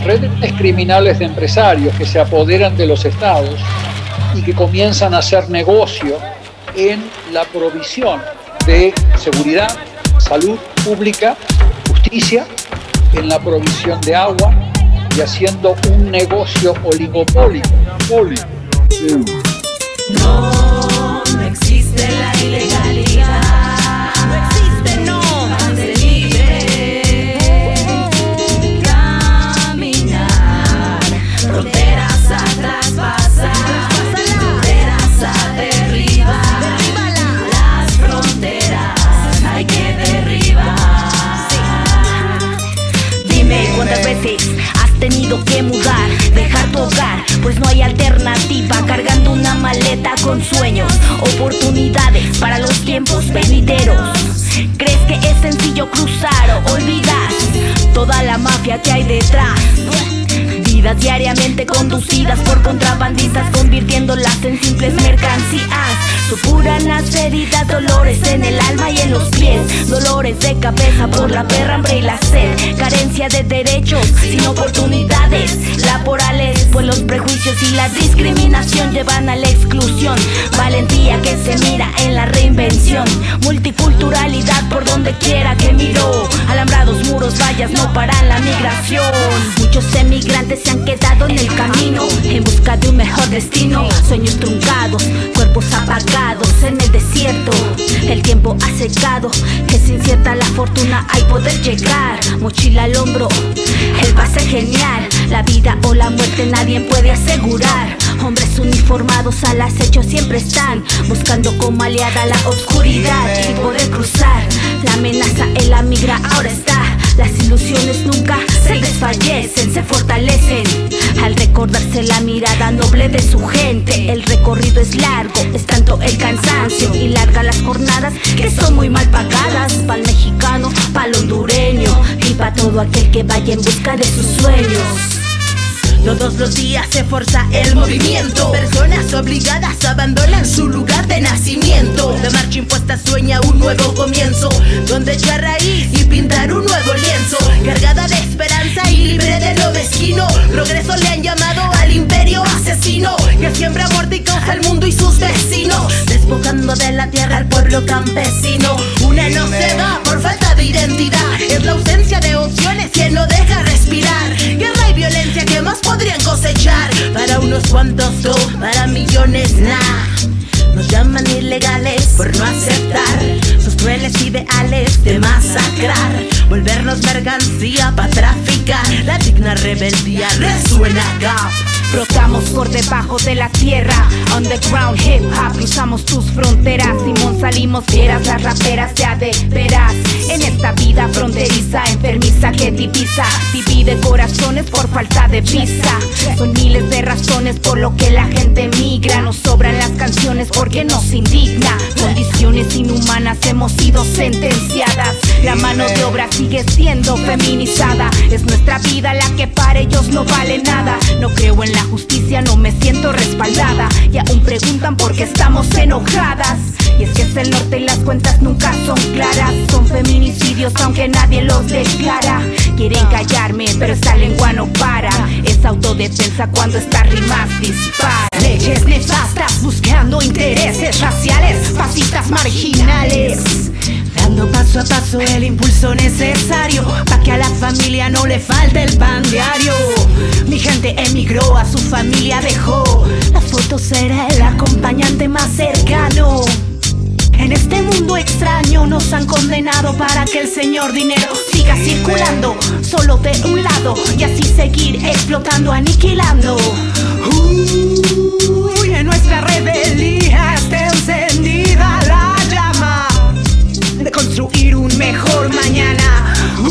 redes criminales de empresarios que se apoderan de los estados y que comienzan a hacer negocio en la provisión de seguridad, salud pública, justicia, en la provisión de agua y haciendo un negocio oligopólico. No existe la ilegalidad. No existe, no. Ande libre. Caminar. Fronteras a traspasar. Fronteras a derribar. Las fronteras hay que derribar. Dime cuántas veces has tenido que mudar, dejar tu hogar, pues no hay alternativa, cargando una maleta con sueños, oportunidades para los tiempos venideros. ¿Crees que es sencillo cruzar o olvidas toda la mafia que hay detrás? Vidas diariamente conducidas por contrabandistas, convirtiéndolas en simples mercancías. Supuran las heridas, dolores en el alma y en los pies, dolores de cabeza por la perra, hambre y la sed, carencia de derechos sin oportunidades laborales, pues los prejuicios y la discriminación llevan a la exclusión. Valentía que se mira en la reinvención, multiculturalidad por donde quiera que miro, alambrados, muros, vallas no paran la migración. Muchos emigrantes se han quedado en el camino en busca de un mejor destino, sueños truncados, cuerpos apagados en el desierto. El tiempo ha secado, es incierta la fortuna al poder llegar, mochila al hombro, el pase genial, la vida o la muerte nadie puede asegurar. Hombres uniformados al acecho siempre están, buscando como aliada la oscuridad y poder cruzar. La amenaza en la migra ahora está, las ilusiones nunca se desfallecen, se fortalecen al recordarse la mirada noble de su gente. El recorrido es largo, es tanto el cansancio y largas las jornadas que son muy mal pagadas, pa'l mexicano, pa'l hondureño y pa' todo aquel que vaya en busca de sus sueños. Todos los días se forza el movimiento. Personas obligadas abandonan su lugar de nacimiento. La marcha impuesta sueña un nuevo comienzo, donde echar raíz y pintar un nuevo lienzo. Cargada de esperanza y libre de lo mezquino. Progreso le han llamado al imperio asesino, que siembra muerte y causa al mundo y sus vecinos, despojando de la tierra al pueblo campesino. Una no se va por falta de identidad, es la ausencia de opciones quien no deja respirar. Guerra y violencia que más podrían cosechar, para unos cuantos para millones nah. Nos llaman ilegales por no aceptar sus crueles ideales de masacrar, volvernos mercancía para traficar. La digna rebeldía resuena acá. Brotamos por debajo de la tierra, underground hip hop, cruzamos tus fronteras. Simón salimos fieras, las raperas ya de veras. En esta vida fronteriza, enfermiza que divisa, divide corazones por falta de visa. Son miles de razones por lo que la gente migra. Nos sobran las canciones porque nos indigna. Condiciones inhumanas hemos sido sentenciadas. La mano de obra sigue siendo feminizada. Es nuestra vida la que para ellos no vale nada. No creo en la justicia, no me siento respaldada y aún preguntan por qué estamos enojadas. Y es que es el norte y las cuentas nunca son claras. Son feminicidios aunque nadie los declara. Quieren callarme pero esta lengua no para. Es autodefensa cuando estas rimas disparan. Leyes nefastas buscando intereses raciales, fascistas marginales, dando paso a paso el impulso necesario pa' que a la familia no le falte el pan diario. Mi gente emigró, a su familia dejó, la foto será el acompañante más cercano. En este mundo extraño nos han condenado para que el señor dinero siga circulando solo de un lado y así seguir explotando, aniquilando. Uy, en nuestra rebeldía está encendida la llama de construir un mejor mañana.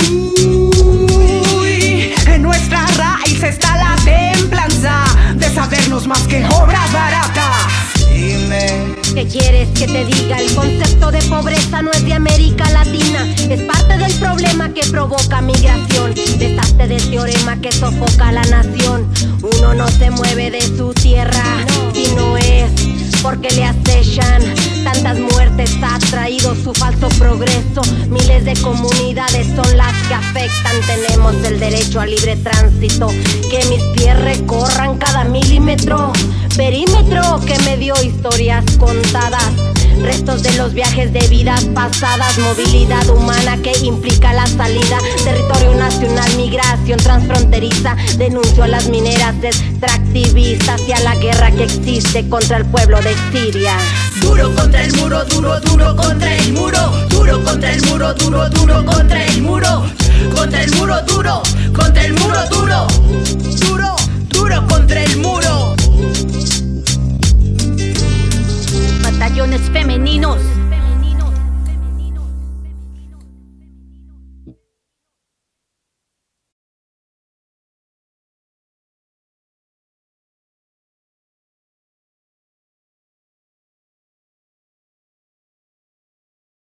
Uy, en nuestra raíz está la templanza de sabernos más que obra barata. Dime, ¿qué quieres que te diga? El concepto de pobreza no es de América Latina, es parte del problema que provoca migración. Deshazte del teorema que sofoca a la nación. Uno no se mueve de su tierra si no es porque le acechan. Tantas muertes ha traído su falso progreso. progreso. Miles de comunidades son las que afectan. Tenemos el derecho a libre tránsito, que mis pies recorran cada milímetro. Perímetro que me dio historias contadas, restos de los viajes de vidas pasadas. Movilidad humana que implica la salida, territorio nacional, migración transfronteriza. Denuncio a las mineras extractivistas y a la guerra que existe contra el pueblo de Siria. Duro contra el muro, duro, duro contra el muro. Duro contra el muro, duro, duro contra el muro. Contra el muro, duro, contra el muro, duro. Duro, duro contra el muro. Batallones femeninos